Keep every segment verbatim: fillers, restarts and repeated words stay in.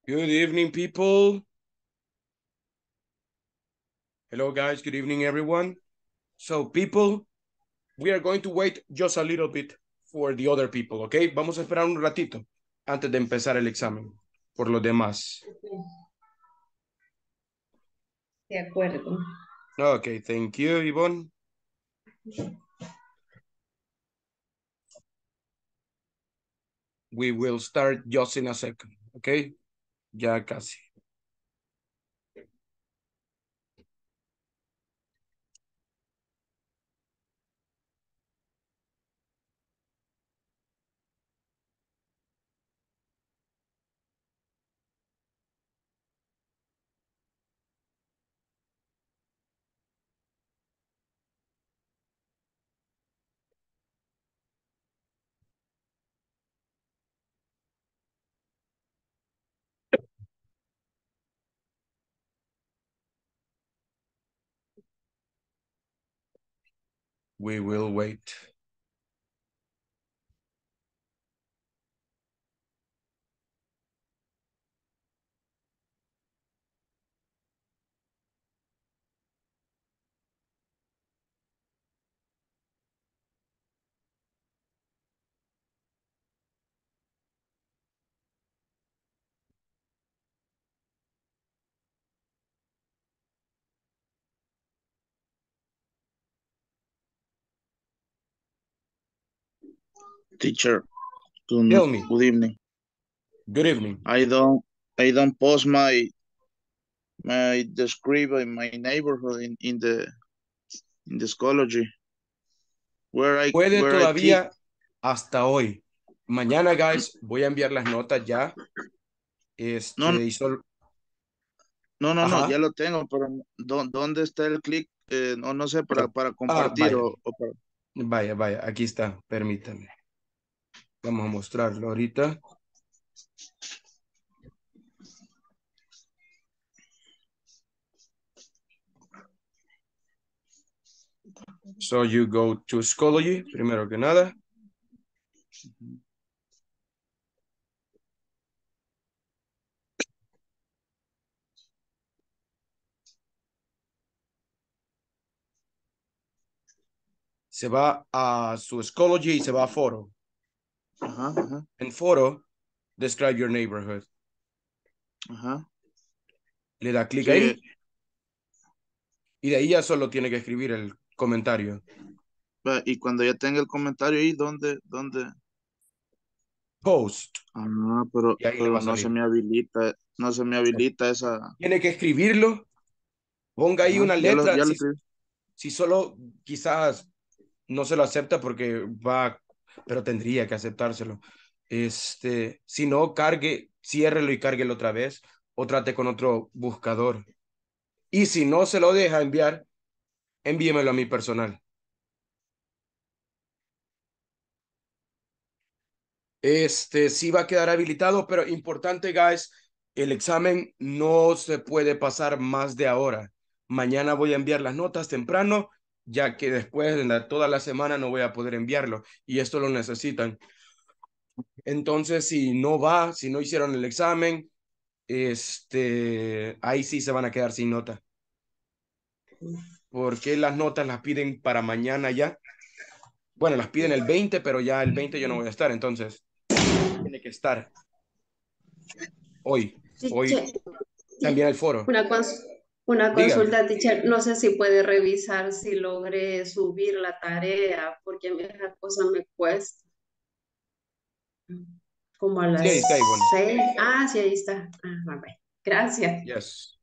Good evening, people. Hello, guys. Good evening, everyone. So, people, we are going to wait just a little bit for the other people, okay? Vamos a esperar un ratito antes de empezar el examen por los demás. De acuerdo. Okay, thank you, Yvonne. We will start just in a second, okay? Ya casi. We will wait. Teacher, good, Tell me. good evening. Good evening. I don't I don't post my my describe in my neighborhood in, in the in the Schoology. Where I Puede where I click. todavía hasta hoy. Mañana, guys, voy a enviar las notas ya. No, no, Este, y solo... no, no, no, Ajá. ya lo tengo, pero ¿dó- ¿dónde está el clic? Eh, no, no sé, para, para Ah, compartir vaya. o, o para... Vaya, vaya, aquí está, permítame. Vamos a mostrarlo ahorita. So you go to Schoology, primero que nada. Se va a su Schoology y se va a Photo. Ajá, ajá, En Photo, describe your neighborhood. ajá. Le da clic Sí, eh, ahí y de ahí ya solo tiene que escribir el comentario. va, y cuando ya tenga el comentario ahí, ¿dónde, dónde? Post. Ah, pero, Y ahí le va pero a no se salir. me habilita, no se me habilita esa... Tiene que escribirlo. Ponga ahí Ajá, una ya lo, letra. ya lo Si, escribí. si solo quizás no se lo acepta porque va, pero tendría que aceptárselo. Este, si no, cargue, ciérrelo y cárguelo otra vez o trate con otro buscador. Y si no se lo deja enviar, envíemelo a mi personal. Este sí va a quedar habilitado, pero importante, guys, el examen no se puede pasar más de ahora. Mañana voy a enviar las notas temprano, ya que después de la, toda la semana no voy a poder enviarlo y esto lo necesitan. Entonces, si no va, si no hicieron el examen, este, ahí sí se van a quedar sin nota. Porque las notas las piden para mañana ya. Bueno, las piden el veinte, pero ya el veinte yo no voy a estar, entonces tiene que estar hoy. Teacher, Hoy también el foro. una, cons- una Dígame. consulta, teacher. No sé si puede revisar si logré subir la tarea, porque a mí esa cosa me cuesta. Como a Sí, ahí las está, Ivonne. seis. Ah, sí, ahí está. Ah, va, va. Gracias. Yes.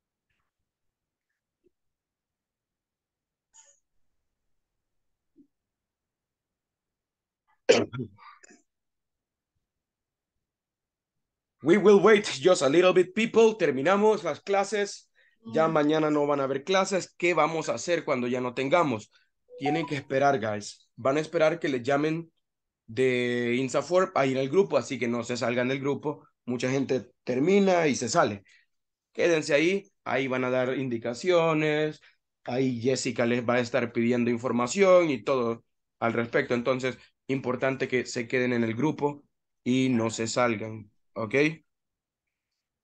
We will wait just a little bit, people. Terminamos las clases. Ya mañana no van a haber clases. ¿Qué vamos a hacer cuando ya no tengamos? Tienen que esperar, guys. Van a esperar que les llamen de INSAFORP a ir al grupo, así que no se salgan del grupo. Mucha gente termina y se sale. Quédense ahí, ahí van a dar indicaciones, ahí Jessica les va a estar pidiendo información y todo al respecto. Entonces, importante que se queden en el grupo y no se salgan, ¿ok?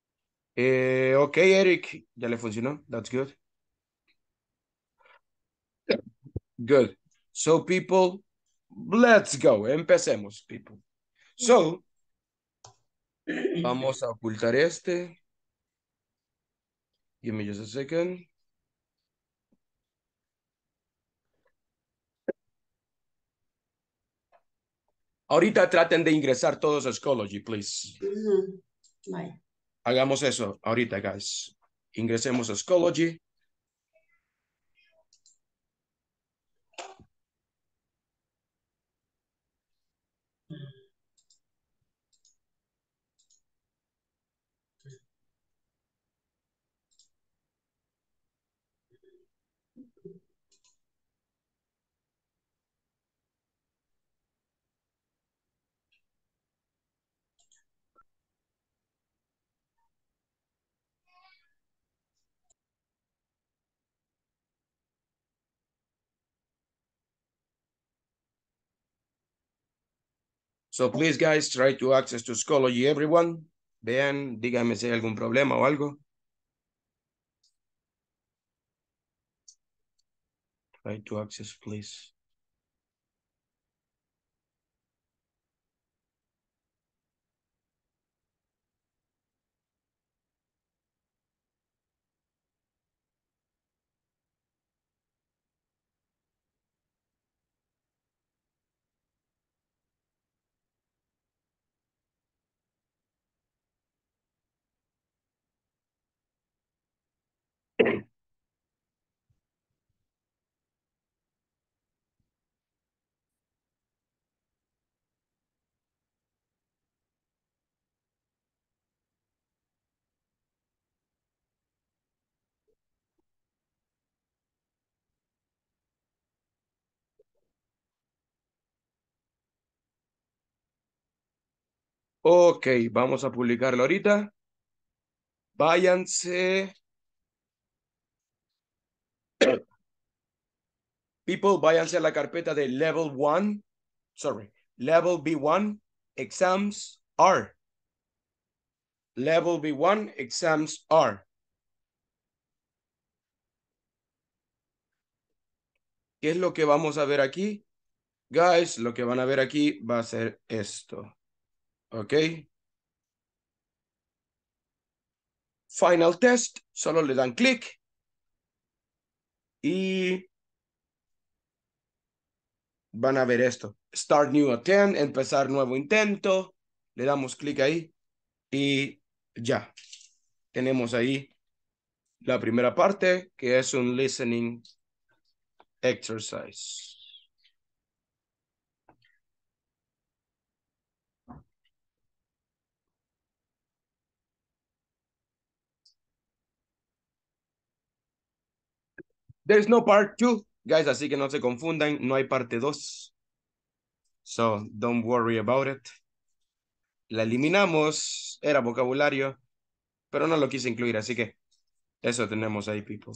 Eh, ok, Eric, ya le funcionó. That's good. Good. So, people, let's go. Empecemos, people. So, vamos a ocultar este. Give me just a second. Ahorita traten de ingresar todos a Schoology, please. Ujú. Bye. Hagamos eso ahorita, guys. Ingresemos a Schoology. So, please, guys, try to access to Schoology, everyone. Vean, díganme si hay algún problema o algo. Try to access, please. Ok, vamos a publicarlo ahorita. Váyanse. People, váyanse a la carpeta de Level one. Sorry, Level B one, Exams are. Level B one, Exams are. ¿Qué es lo que vamos a ver aquí? Guys, lo que van a ver aquí va a ser esto. ¿Ok? Final test, solo le dan clic y van a ver esto. Start new attempt, empezar nuevo intento. Le damos clic ahí y ya. Tenemos ahí la primera parte, que es un listening exercise. There's no part two, guys, así que no se confundan, no hay parte dos. So, don't worry about it. La eliminamos, era vocabulario, pero no lo quise incluir, así que eso tenemos ahí, people.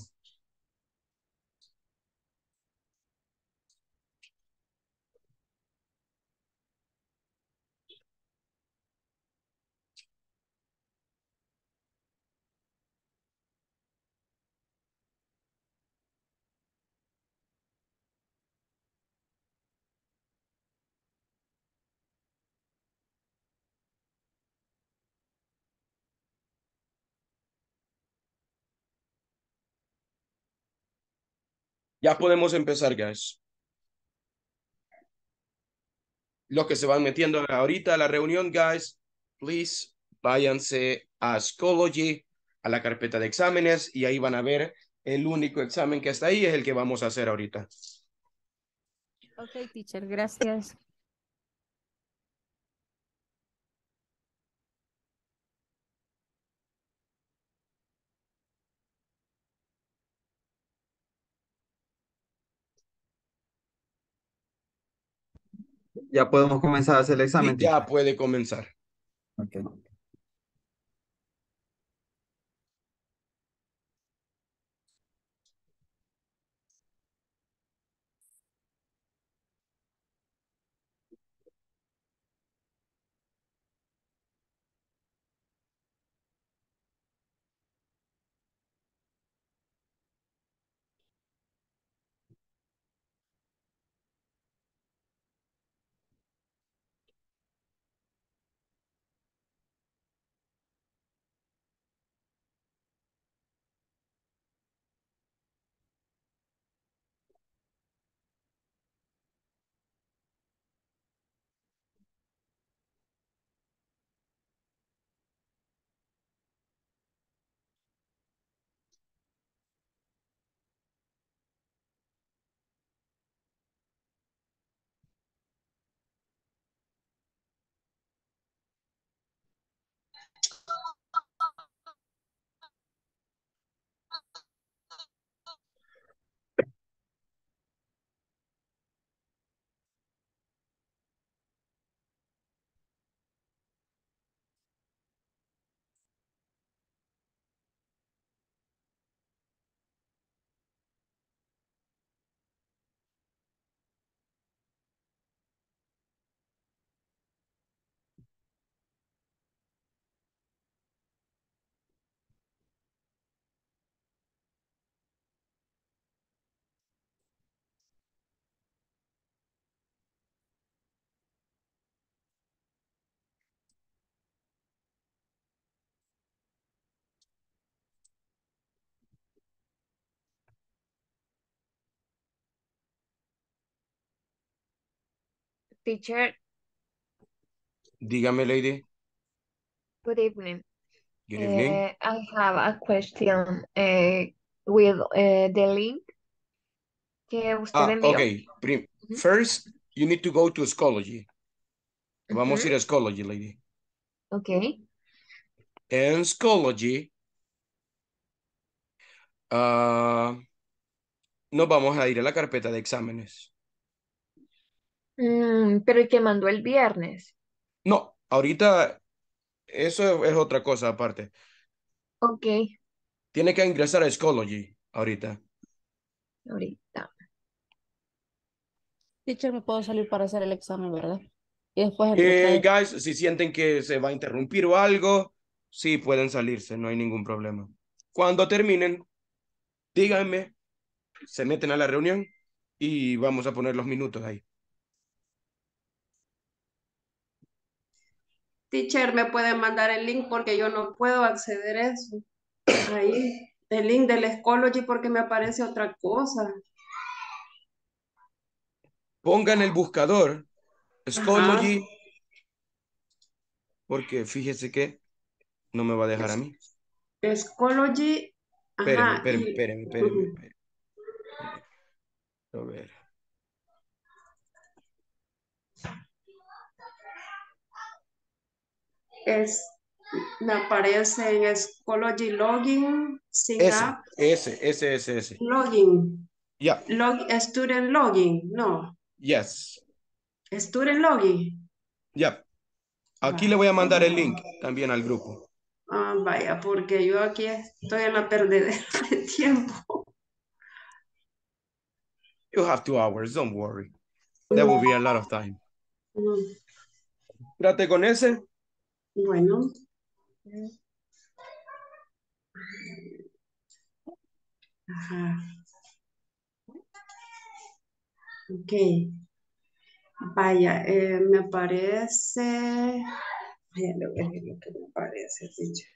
Ya podemos empezar, guys. Los que se van metiendo ahorita a la reunión, guys, please, váyanse a Schoology, a la carpeta de exámenes, y ahí van a ver el único examen que está ahí, es el que vamos a hacer ahorita. Ok, teacher, gracias. Ya podemos comenzar a hacer el Y examen, ya teacher. puede comenzar. Ok. Teacher, Dígame, lady. good evening. Good evening. Uh, I have a question uh, with uh, the link que usted Ah, envió. okay. Prim- Ujú, First, you need to go to Schoology. Vamos a ir ujú, a Schoology, lady. ok. En Schoology, ah, nos vamos a ir a la carpeta de exámenes. Mm, pero el que mandó el viernes. No, ahorita eso es otra cosa aparte. Ok, Tiene que ingresar a Schoology ahorita. ahorita. Teacher, me puedo salir para hacer el examen, ¿verdad? Y después entro otra Eh, vez. guys, si sienten que se va a interrumpir o algo, sí pueden salirse, no hay ningún problema. Cuando terminen, díganme, se meten a la reunión y vamos a poner los minutos ahí. Teacher, ¿me puede mandar el link? Porque yo no puedo acceder a eso. Ahí, el link del Schoology porque me aparece otra cosa. Pongan el buscador Ajá. Schoology, porque fíjese que no me va a dejar a Es, mí. Schoology. Espéreme, Ajá. espéreme, Y, espéreme, espéreme, ujú. espéreme. A ver. Es, me aparece en Schoology Login, Sign Ese, Up, ese, ese, ese, ese. Login. Ya, Log, Student Login. No. yes, Student Login. ya. Aquí le Va. voy a mandar el link también al grupo. Ah, vaya, porque yo aquí estoy en la perdedera de tiempo. You have two hours, don't worry. That will be a lot of time. Mm, Trate con ese. bueno. Ajá. Ok. Vaya, eh, me parece. Vaya, le voy a decir lo que me parece, teacher.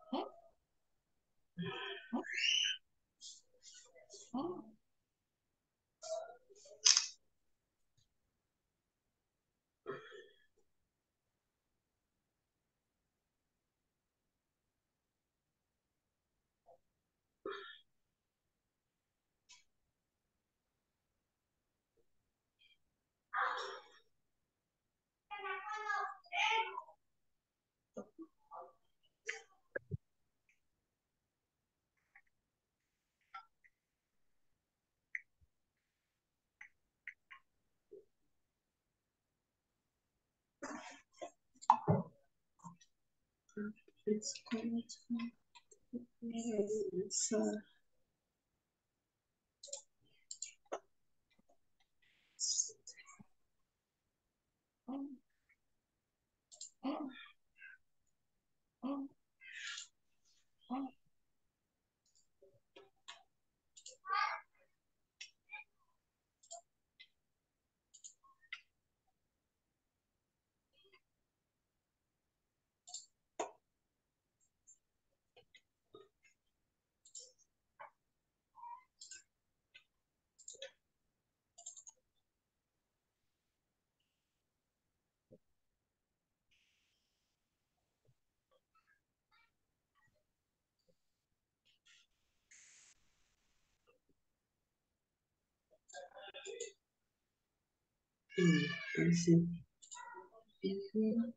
Mm, pues sí. Ujú.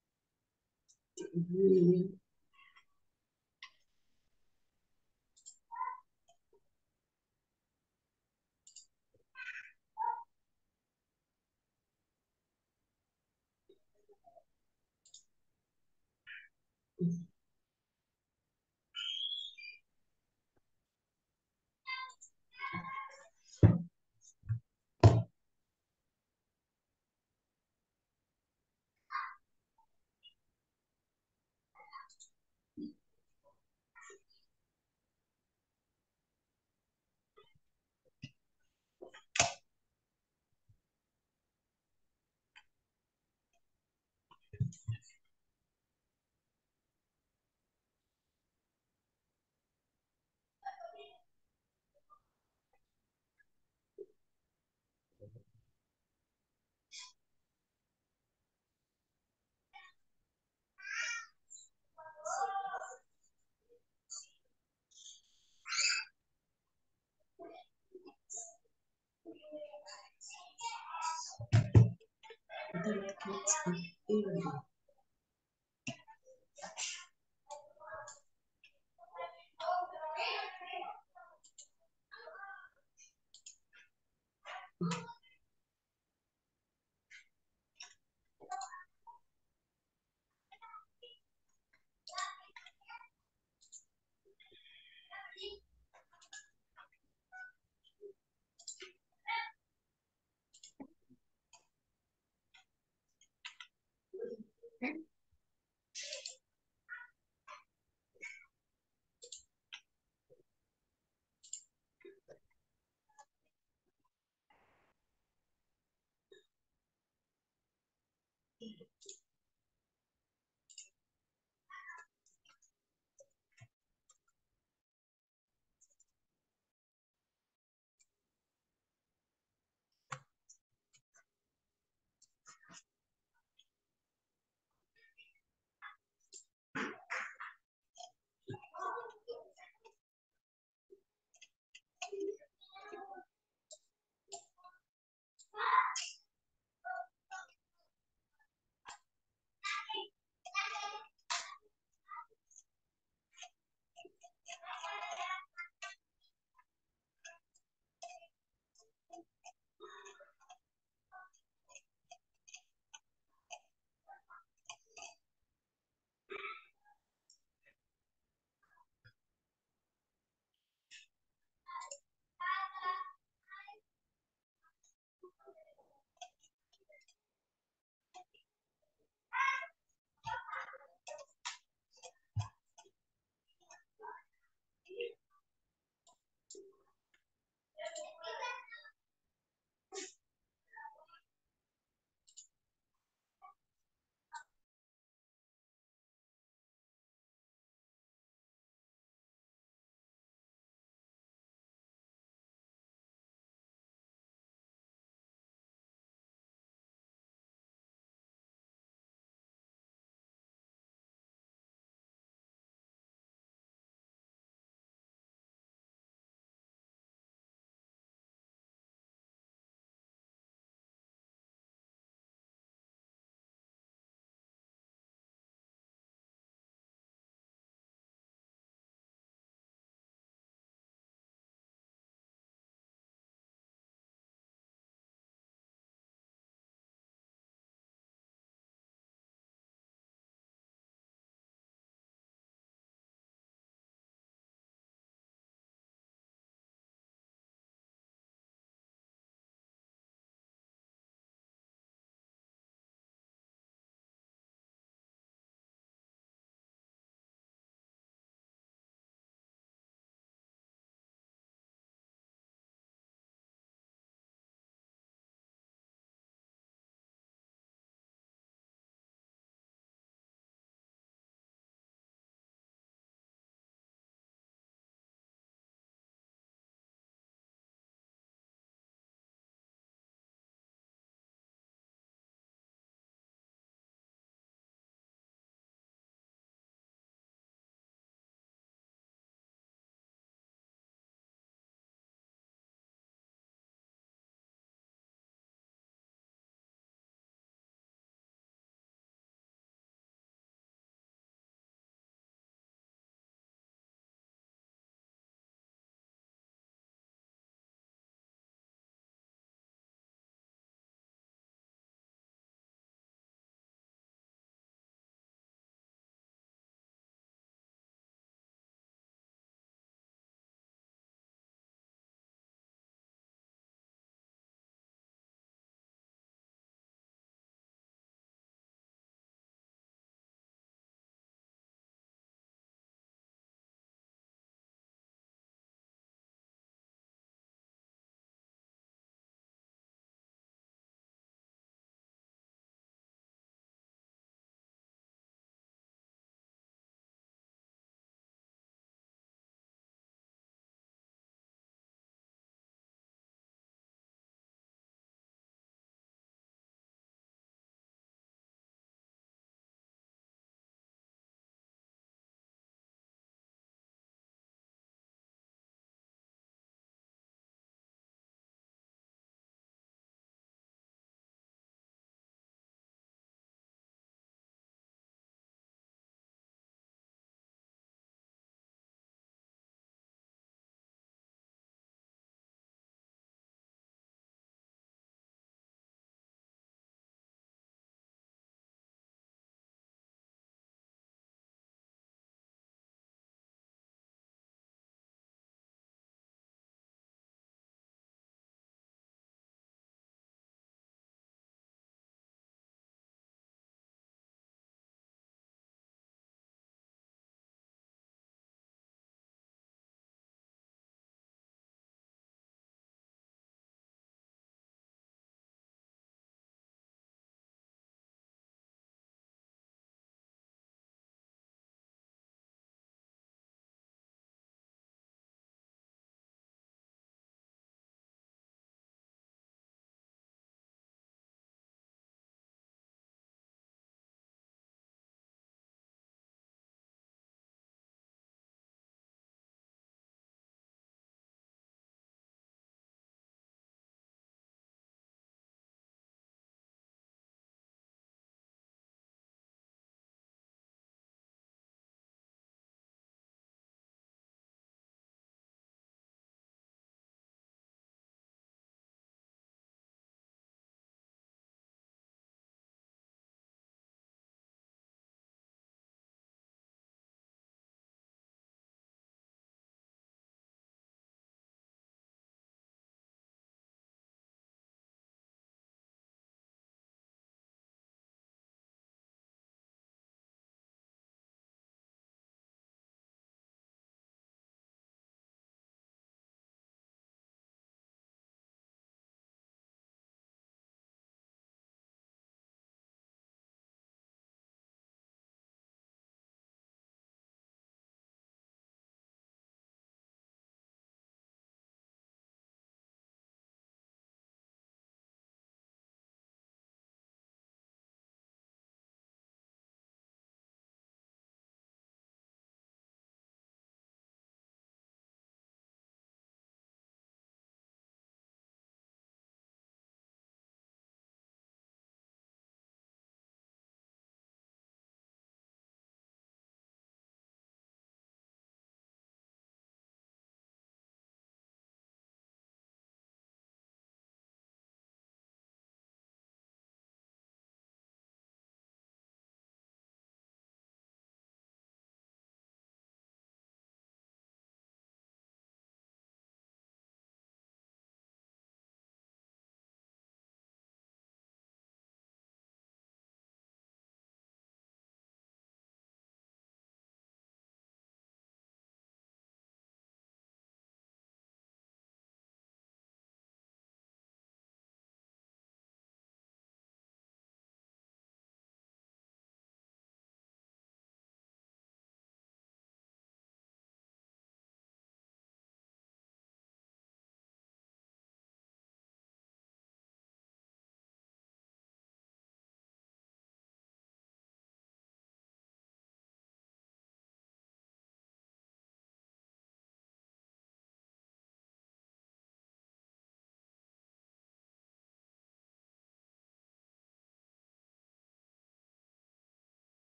Ujú.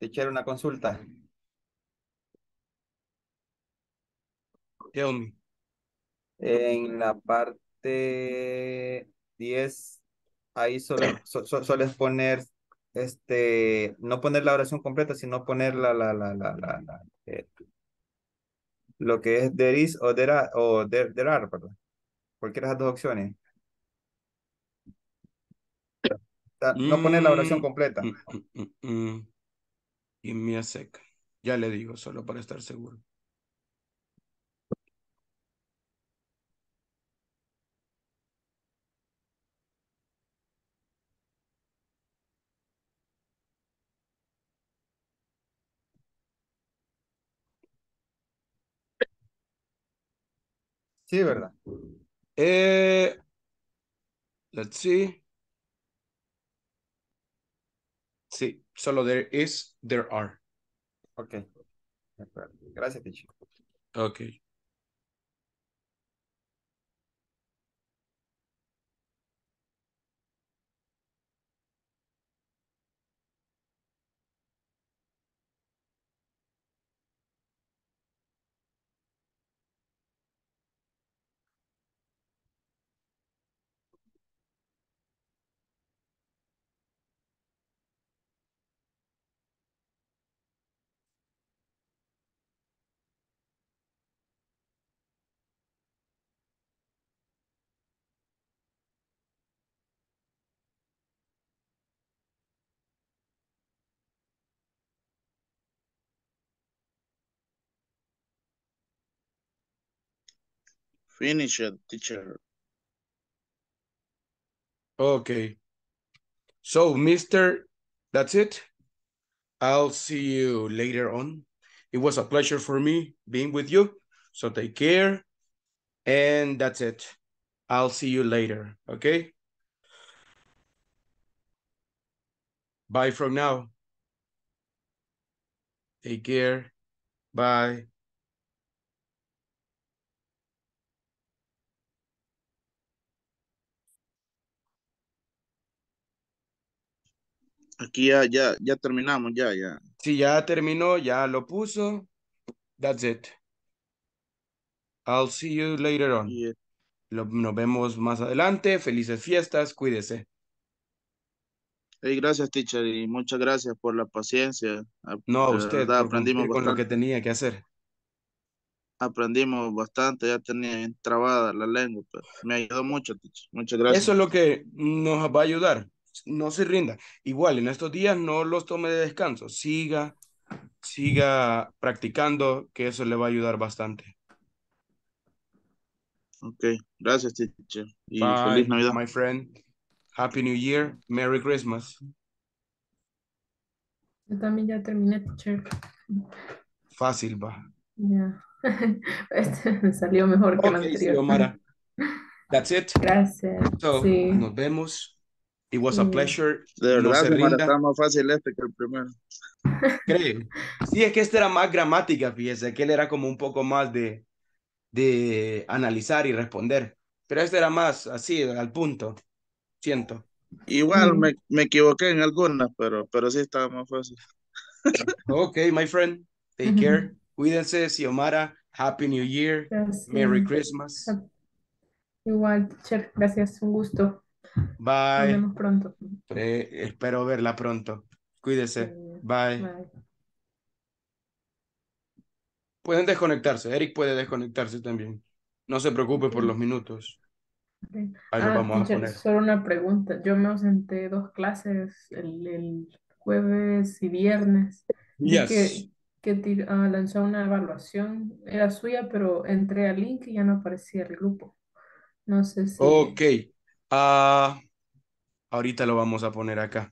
Teacher, una consulta. Tell me. En la parte diez ahí solo, so- so- sueles poner, este, no poner la oración completa, sino poner la, la, la, la, la, la, eh, lo que es there is o there are, o there, there are, ¿verdad? Cualquiera de las dos opciones. sea, no poner la oración Mm, completa. mm, mm, mm, mm. Give me a sec. Ya le digo, solo para estar seguro. Sí, ¿verdad? Eh, let's see. Sí, solo there is, there are. Ok. De acuerdo. Gracias, teacher. Ok. Finish it, teacher. Okay. So, mister, that's it. I'll see you later on. It was a pleasure for me being with you. So take care. And that's it. I'll see you later. Okay. Bye from now. Take care. Bye. Aquí ya, ya, ya terminamos, ya, ya. Si ya terminó, ya lo puso. That's it. I'll see you later on. Y, eh, Lo- nos vemos más adelante. Felices fiestas. Cuídese. hey, gracias, teacher, y muchas gracias por la paciencia. Ah, No a De usted verdad, por aprendimos cumplir con lo que bastante, tenía que hacer. aprendimos bastante, ya tenía bien trabada la lengua, pero me ayudó mucho, teacher. Muchas gracias. Eso es lo que nos va a ayudar. No se rinda. Igual, en estos días no los tome de descanso. Siga, siga practicando, que eso le va a ayudar bastante. Ok, gracias, teacher, y feliz Bye, Navidad. my friend. Happy New Year. Merry Christmas. Yo también ya terminé, teacher. Fácil, va. Ya. Este me salió mejor que el Ok, anterior. Xiomara. That's it. Gracias. So, Sí, nos vemos. It was a sí. pleasure. De No verdad, se Xiomara, rinda. está más fácil este que el primero. Cree. Sí, es que este era más gramática, fíjese, que él era como un poco más de, de analizar y responder. Pero este era más así, al punto, siento. Igual Sí. me, me equivoqué en algunas, pero, pero sí estaba más fácil. Ok, my friend, take care. Cuídense, Xiomara. Happy New Year. Merry Gracias. Christmas. Igual, teacher. Gracias. Un gusto. Nos Bye. vemos pronto. Pre- espero verla pronto. Sí. Cuídese. Bye. Bye. Pueden desconectarse. Eric puede desconectarse también. No se preocupe por los Ok. minutos. Ok. Ahí los Ah, vamos a teacher, poner. solo una pregunta. Yo me ausenté dos clases el, el jueves y viernes. Vi Yes. que, que tir- ah, lanzó una evaluación, era suya, pero entré al link y ya no aparecía el grupo. No sé Ok. si... Ah, ahorita lo vamos a poner acá.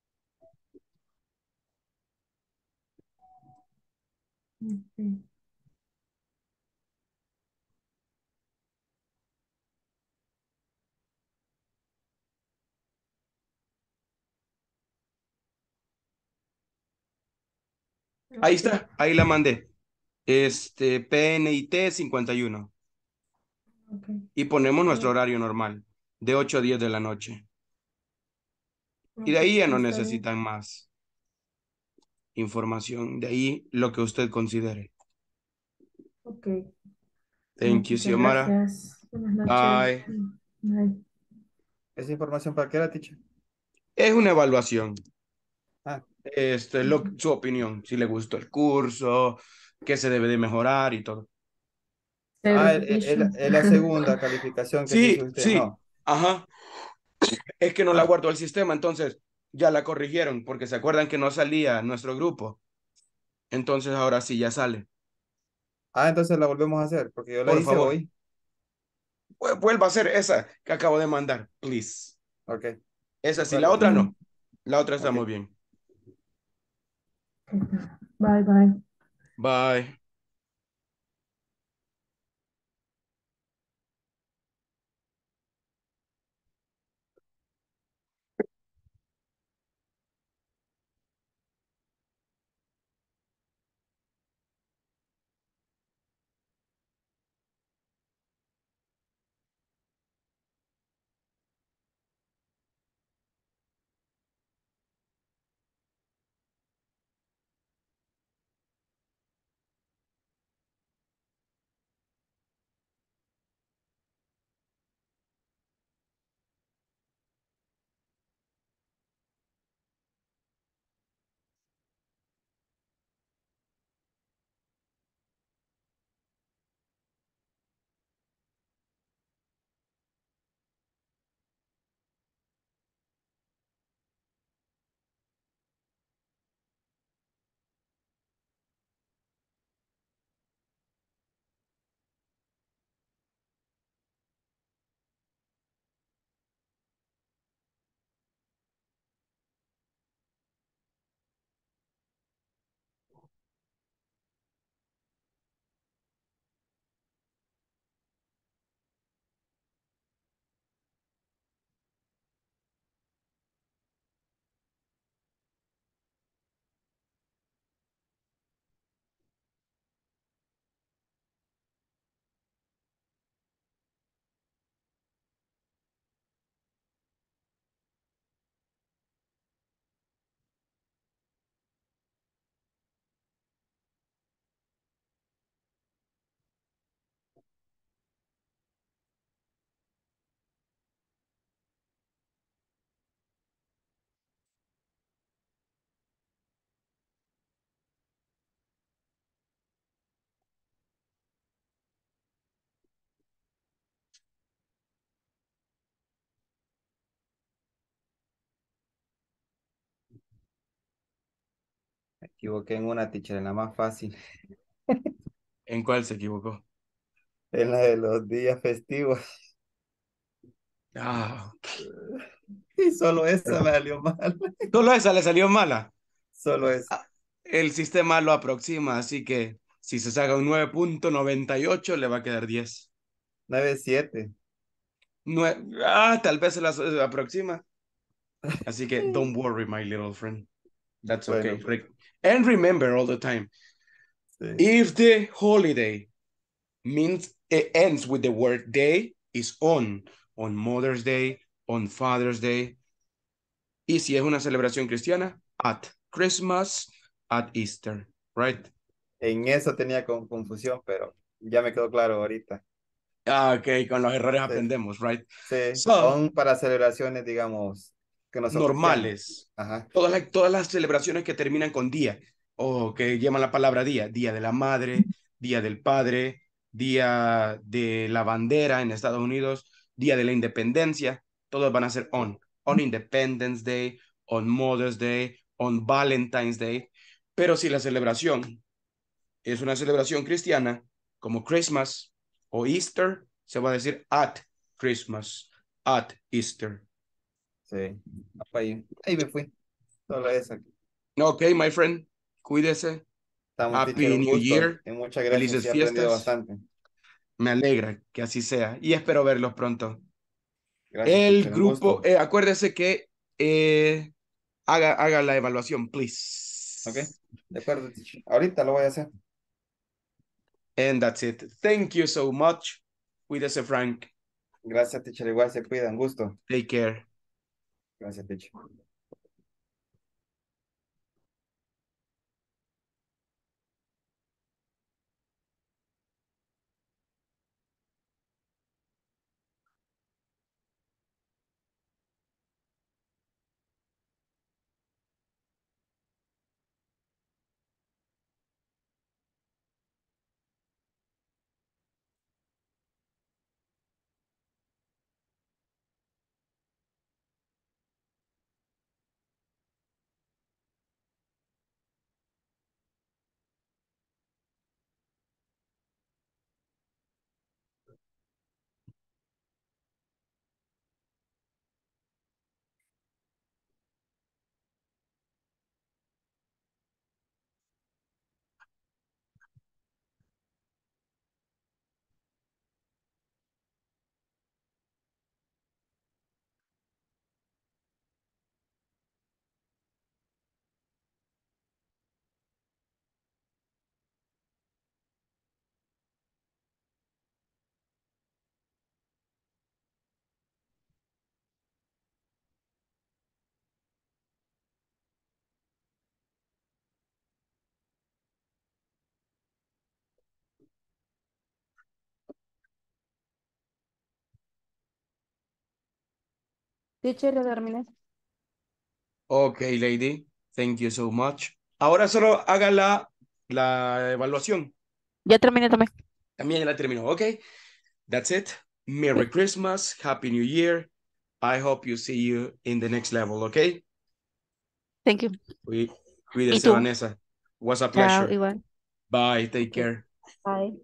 Ok. Ahí Ok, está, ahí la mandé. Este, P N I T cincuenta y uno. ok. Y ponemos nuestro Bien. horario normal, de ocho a diez de la noche. Y de Ok, ahí ya sí, no está bien. necesitan más información. De ahí lo que usted considere. Ok, Thank you, muchísimas Xiomara. gracias. Buenas noches. Bye. Bye. ¿Esa información para qué era, teacher? Es una evaluación. Ah, Este, lo, su opinión, si le gustó el curso, qué se debe de mejorar y todo. Say ah es, es- repetition. es la segunda calificación que se hizo Sí, usted, sí, no. ajá. Es que no la Ah, guardó el sistema, entonces ya la corrigieron, porque se acuerdan que no salía nuestro grupo. Entonces ahora sí ya sale. ah, entonces la volvemos a hacer, porque yo la Por hice favor, hoy. vu- vuelva a hacer esa que acabo de mandar, please. Ok, de Esa sí, la acuerdo, otra teacher. no. La otra está Ok. muy bien. Bye, bye. Bye. Me equivoqué en una, teacher, en la más fácil. ¿En cuál se equivocó? En la de los días festivos. Ah, Y solo esa me salió mal. solo esa le salió mala. Solo esa. Ah, el sistema lo aproxima, así que si se saca un nueve punto noventa y ocho le va a quedar diez. nueve siete. Nue- ah, tal vez se las eh, aproxima. Así que don't worry, my little friend. That's Bueno, okay. pues Re- and remember all the time, sí. if the holiday means it ends with the word day, is on, on Mother's Day, on Father's Day. Y si es una celebración cristiana, at Christmas, at Easter, right? En eso tenía con confusión, pero ya me quedó claro ahorita. Ah, ok, con los errores Sí, aprendemos, right? sí. So, Son para celebraciones, digamos, que no son cristianas. normales. Ajá. Todas las, todas las celebraciones que terminan con día o que llaman la palabra día, Día de la Madre, Día del Padre, Día de la Bandera en Estados Unidos, Día de la Independencia, todos van a ser Sí. on. On Independence Day, on Mother's Day, on Valentine's Day. Pero si la celebración es una celebración cristiana, como Christmas o Easter, se va a decir at Christmas, at Easter. Sí. Apa, Ahí, ahí me fui. Solo esa. Ok, my friend, cuídese. Estamos, teacher, Happy un New gusto. Year. Y muchas gracias. Felices Sí, he aprendido fiestas. bastante. Me alegra que así sea y espero verlos pronto. Gracias, El teacher. Un grupo, gusto. eh, acuérdese que eh, haga, haga la evaluación, please. Ok, de acuerdo, teacher. Ahorita lo voy a hacer. And that's it. Thank you so much. Cuídese, Frank. Gracias, teacher. Igual se cuidan. Gusto. Take care. Gracias, teacher. Teacher, ya terminé. Okay, lady. Thank you so much. Ahora solo haga la, la evaluación. Ya terminé también. También ya la terminó. Okay. That's it. Merry Christmas. Happy New Year. I hope you see you in the next level, okay? Thank you. Cuí- Me Cuídese, too. Vanessa. Was a Chao, pleasure. igual. Bye. Take Okay. care. Bye.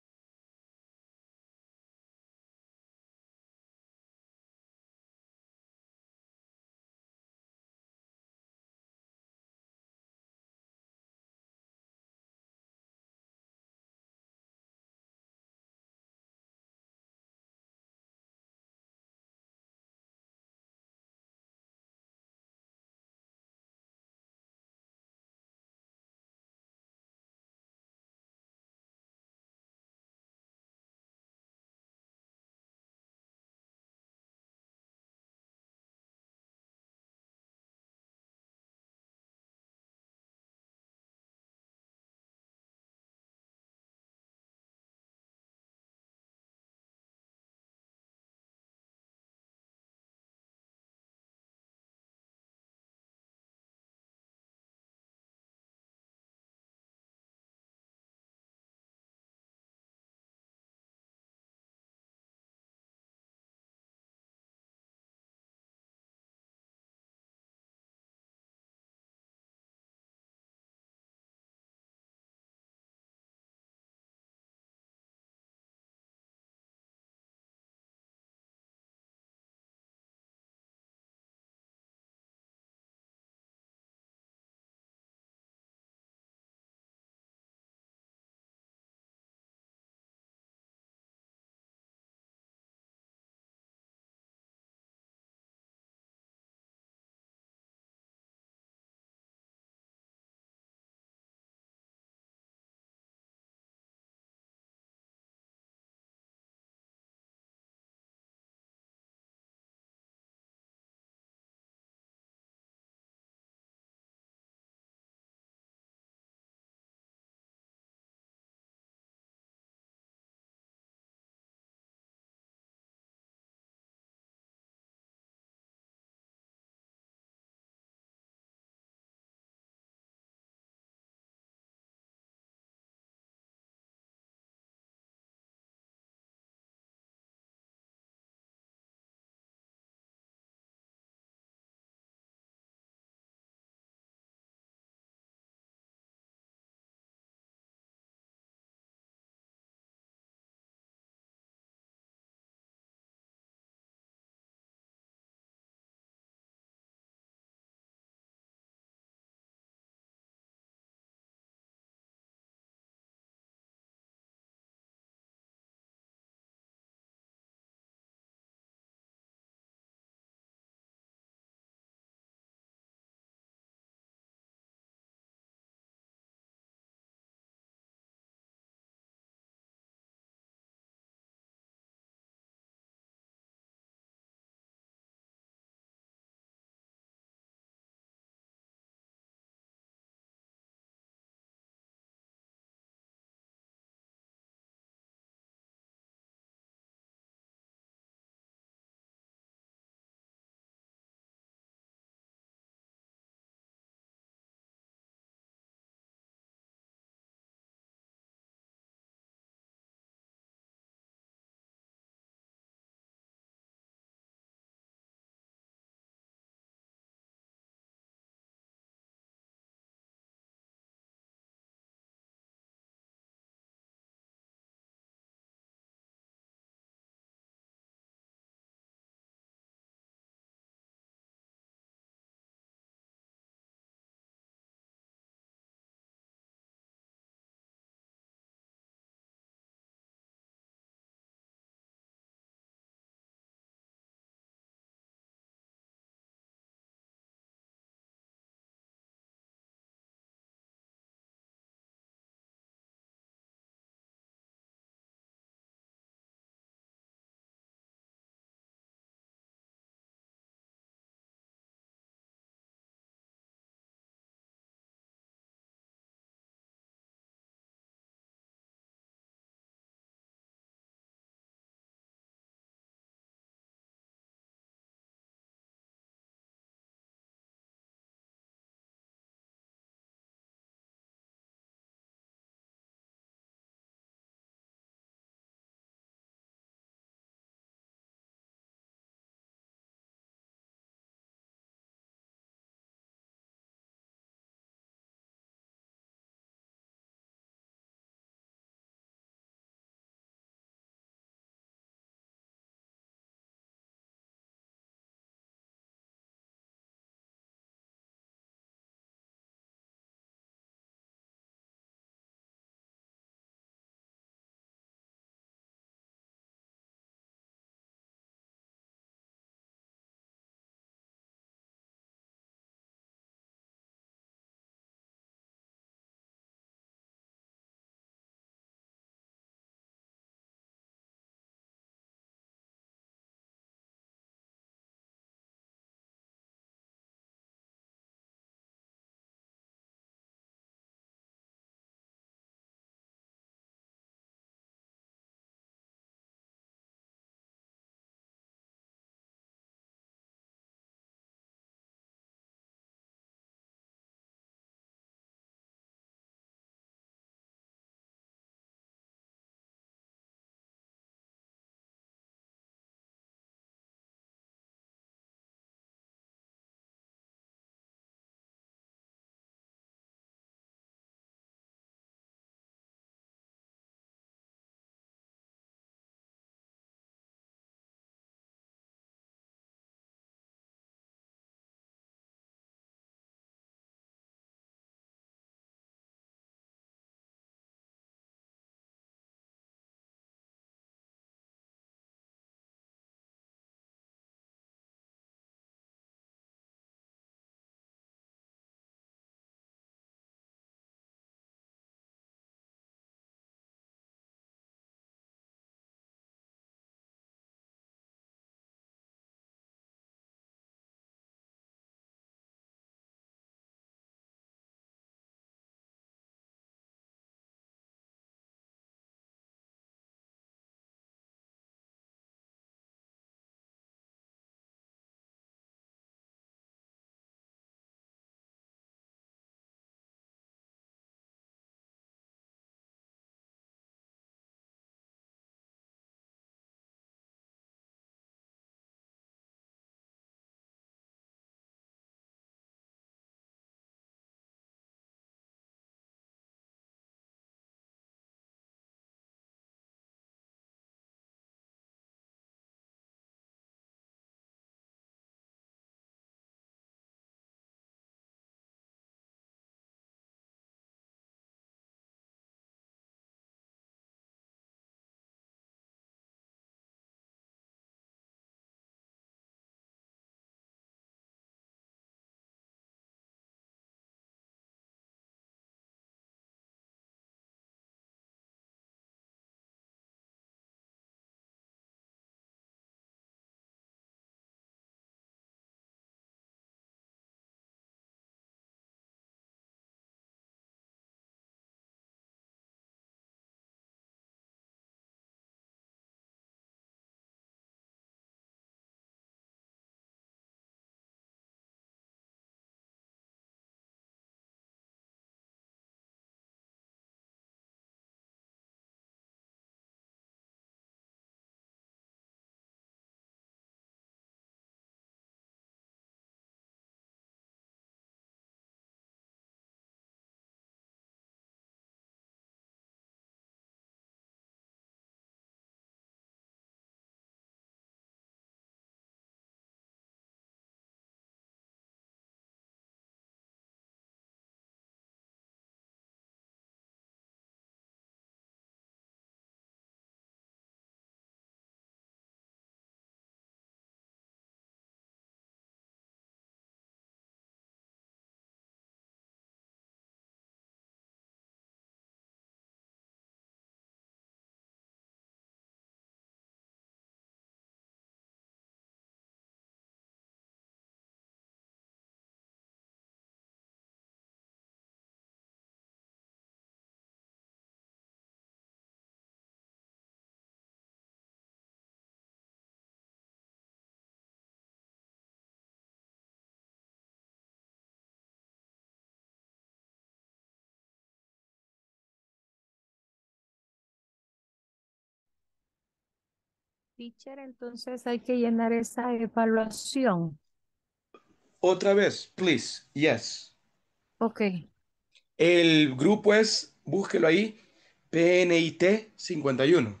Teacher, entonces hay que llenar esa evaluación. Otra vez, please. Yes. Ok. El grupo es, búsquelo ahí, P N I T cincuenta y uno.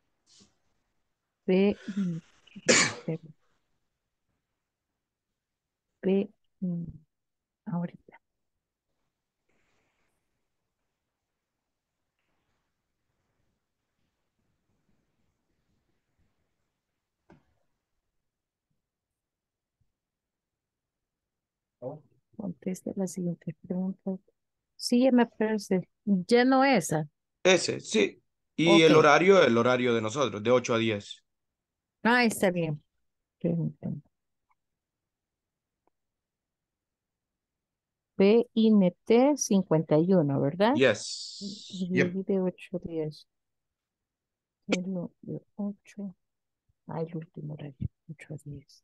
P, mm, espera, P, mm, ahorita. Conteste la siguiente pregunta. Sí, ya me parece. Lleno esa. Ese, sí. Y Ok. el horario, el horario de nosotros, de ocho a diez. Ah, está bien. Pregunta. P I N T cincuenta y uno, ¿verdad? Yes. Yep. Divide ocho a diez. El de ocho. Ah, el último horario. ocho a diez.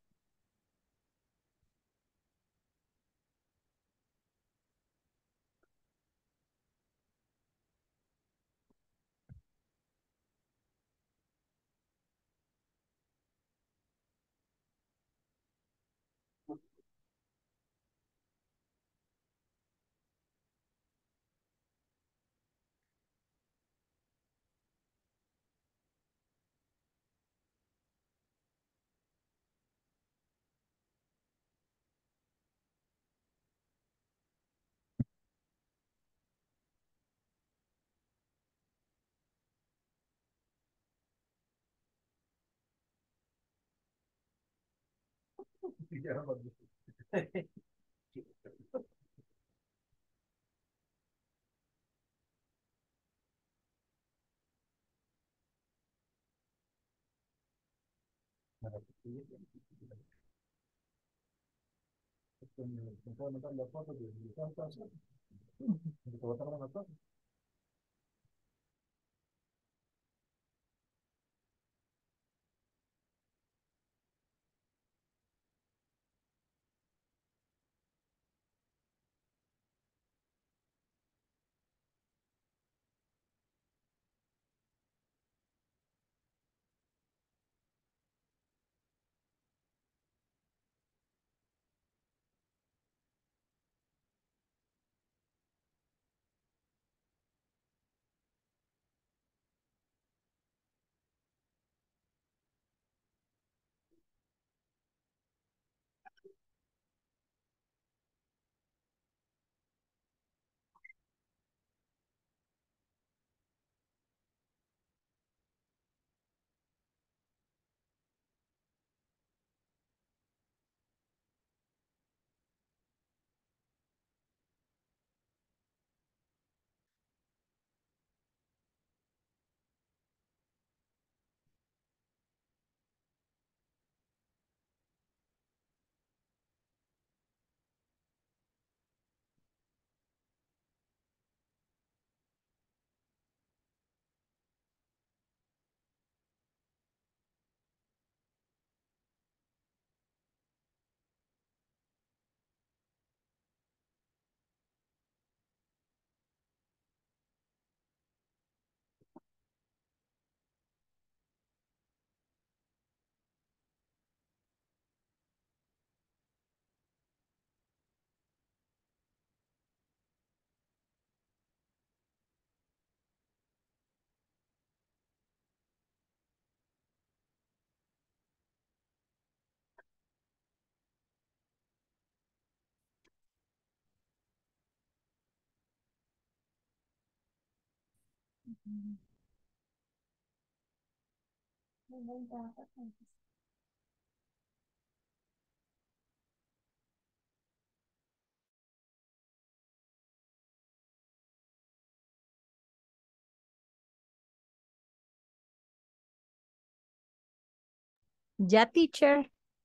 Ya, teacher.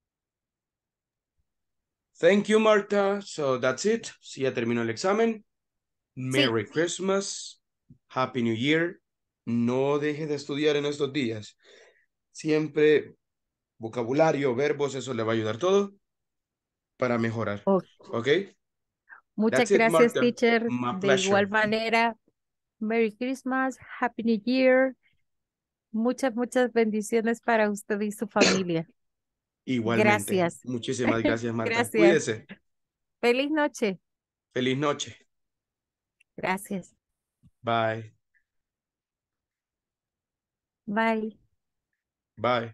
Thank you, Marta. So that's it. Sí, ya terminó el examen. Sí. Merry Christmas. Happy New Year. No deje de estudiar en estos días. Siempre vocabulario, verbos, eso le va a ayudar todo para mejorar. Ok. ¿Ok? Muchas That's it, gracias, Marta. teacher. My De igual pleasure. manera, Merry Christmas, Happy New Year. Muchas, muchas bendiciones para usted y su familia. Igualmente. Gracias. Muchísimas gracias, Marta. Gracias. Cuídese. Feliz noche. Feliz noche. Gracias. Bye. Bye. Bye.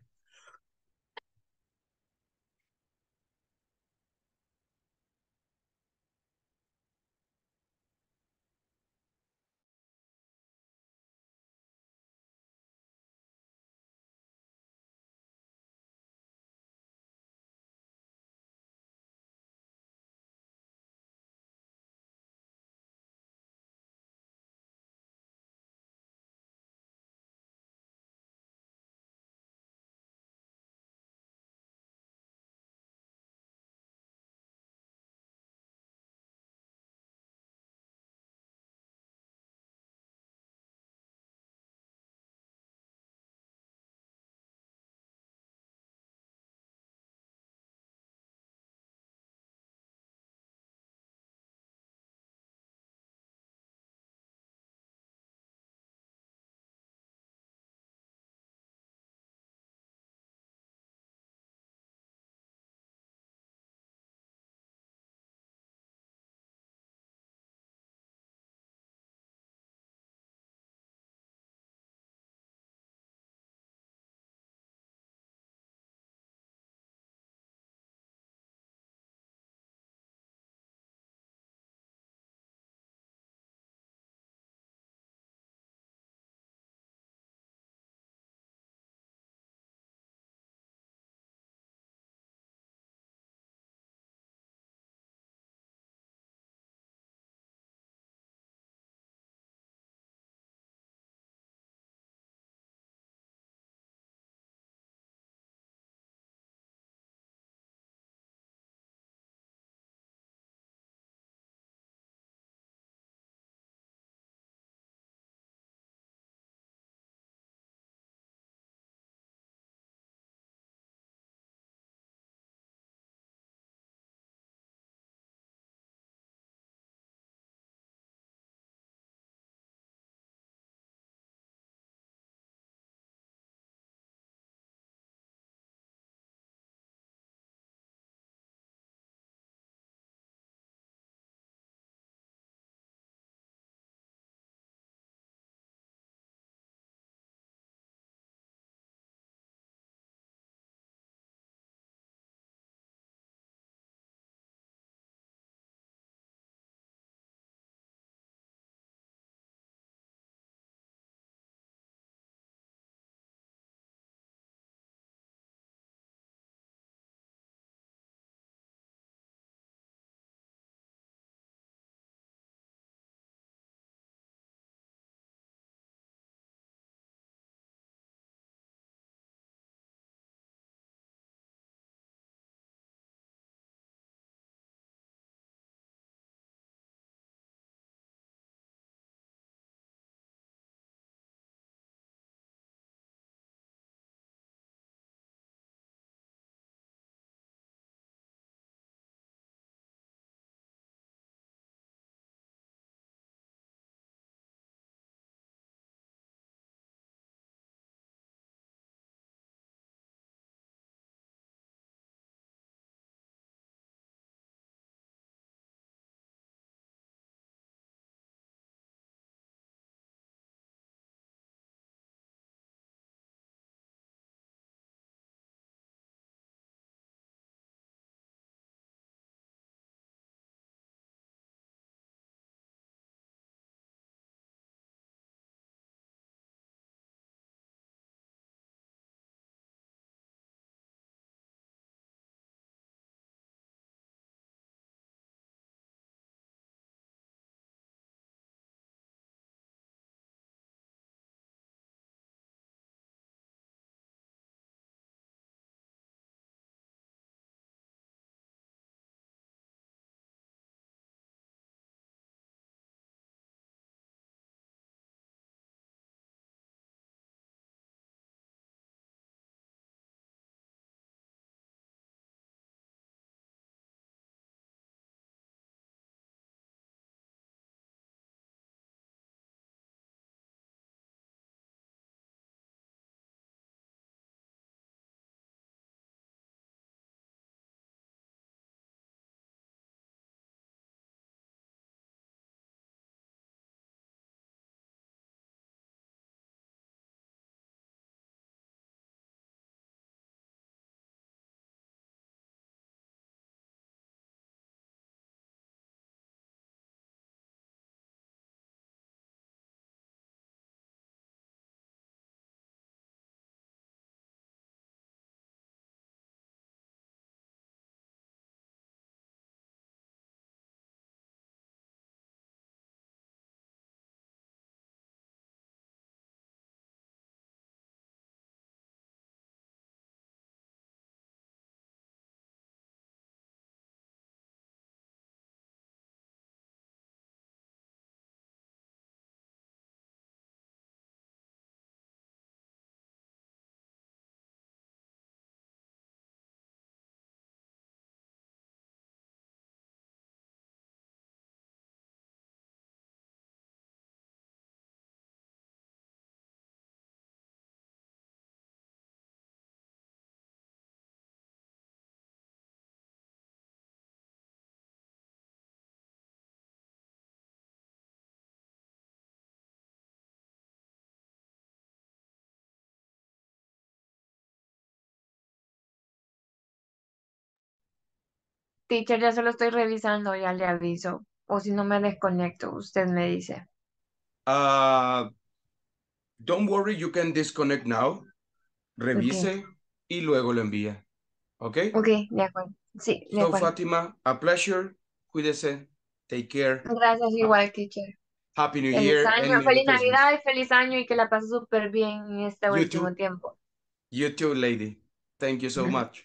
teacher, ya se lo estoy revisando, ya le aviso. O si no me desconecto, usted me dice. Uh, don't worry, you can disconnect now. Ok, Revise y luego lo envía. ¿Ok? ok, de acuerdo. Sí, de So, acuerdo. Fátima, a pleasure. Cuídese. Take care. Gracias Ha- igual, teacher. Happy New Feliz Year año, and Merry feliz Christmas. Navidad y feliz año y que la pase súper bien en este You último too. tiempo. You too, lady. Thank you so much.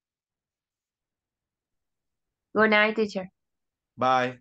Good night, teacher. Bye.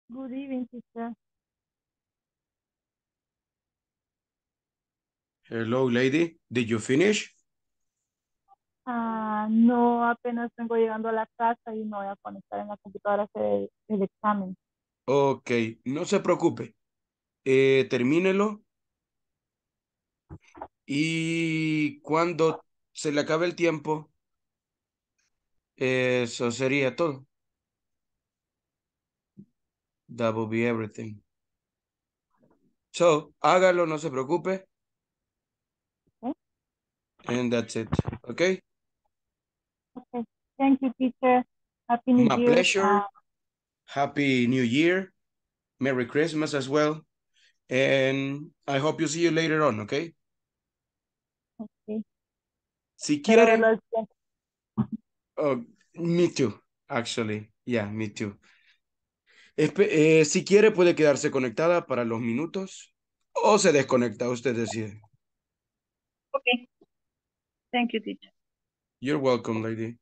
Good evening, teacher. Hello, lady. Did you finish? Ah, no, apenas vengo llegando a la casa y no voy a conectar en la computadora a hacer el, el examen. Ok, no se preocupe. Eh, termínelo y cuando se le acabe el tiempo, eso sería todo. That will be everything. So, hágalo, no se preocupe. Okay. And that's it. Okay? Okay. Thank you, teacher. Happy New My Year. pleasure. Ah, Happy New Year. Merry Christmas as well. And I hope you see you later on, okay? okay. Si Espero verlo quiere, al siguiente. oh, me too, actually. Yeah, me too. Espe- eh, si quiere, puede quedarse conectada para los minutos o se desconecta, usted decide. Okay. Thank you, teacher. You're welcome, lady.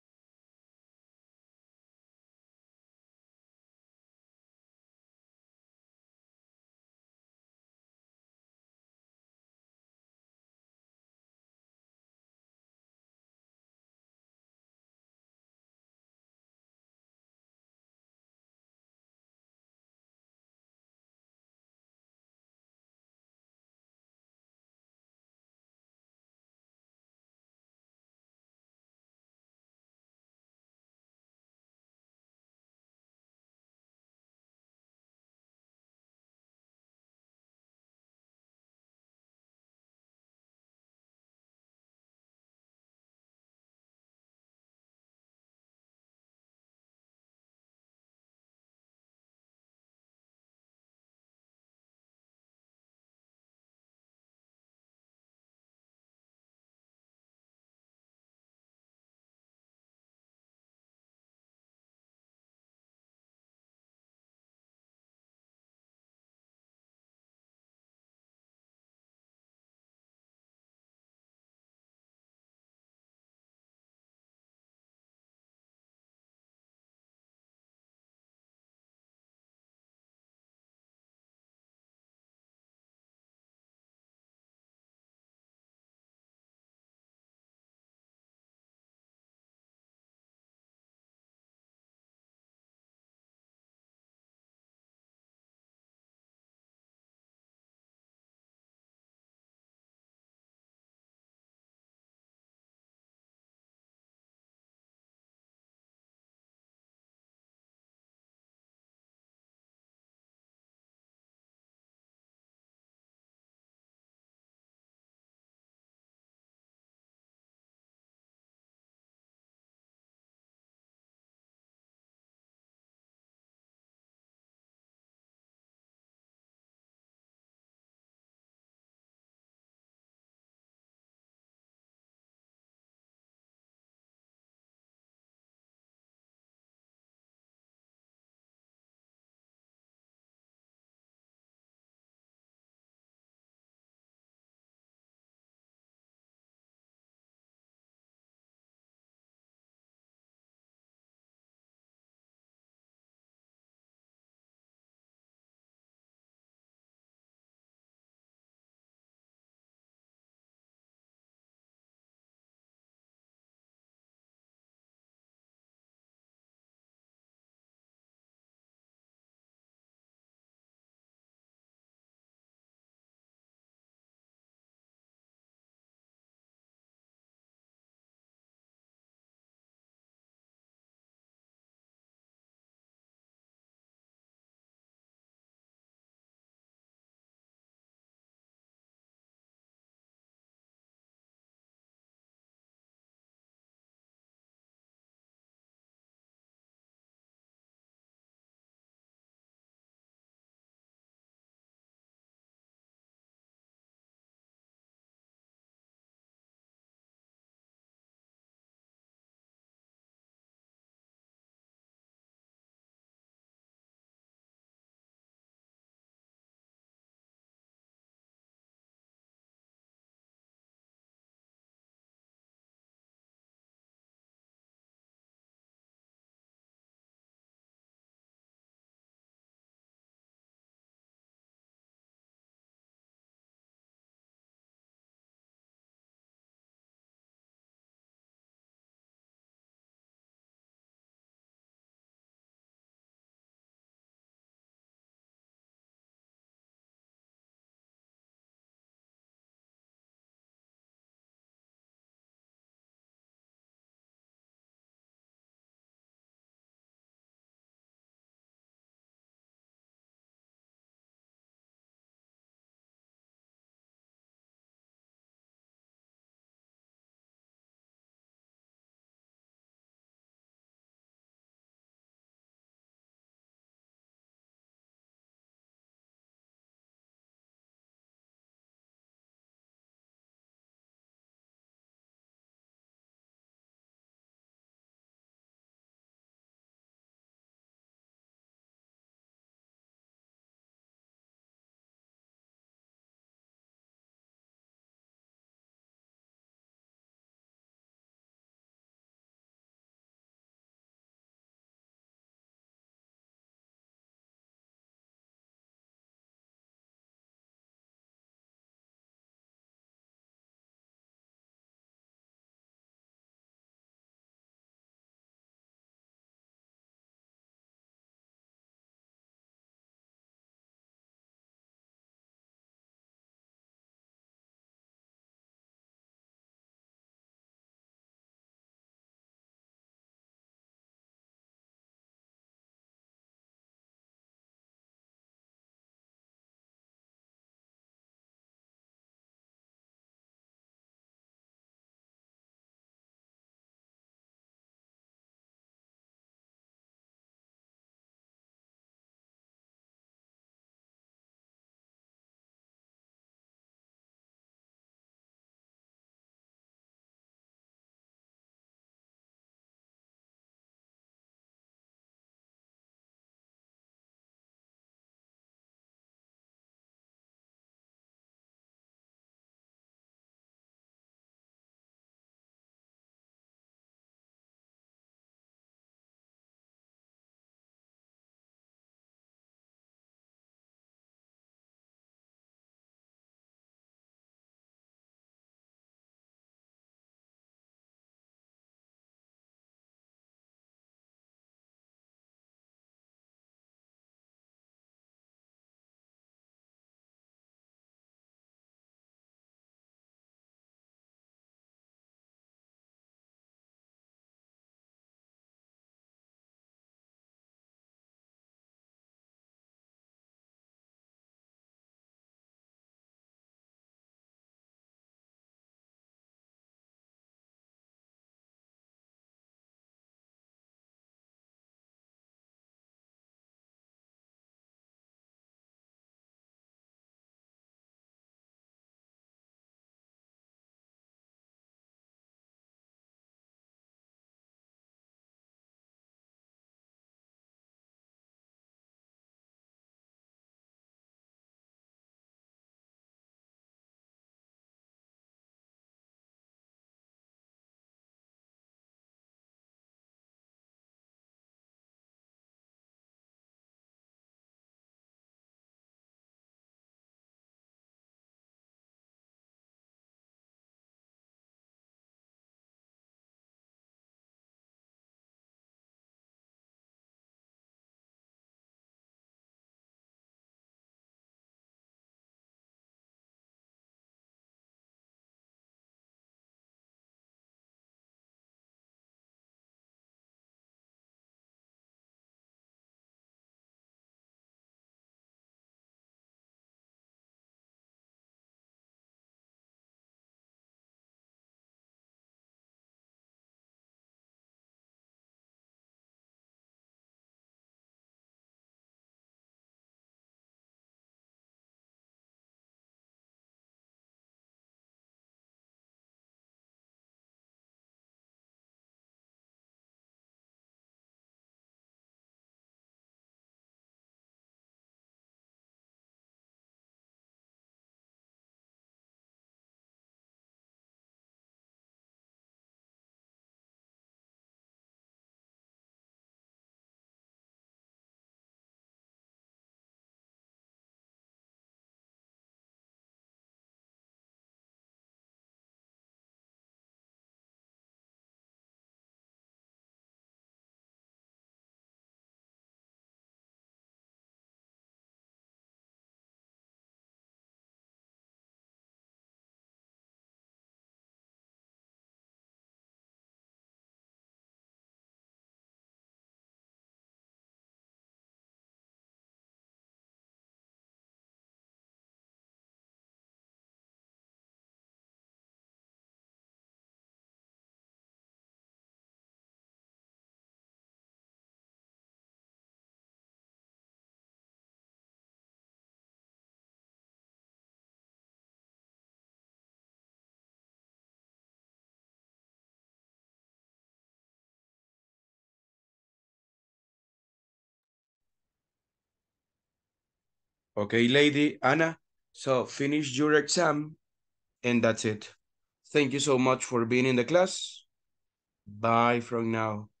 Okay, lady Anna. So finish your exam and that's it. Thank you so much for being in the class. Bye from now.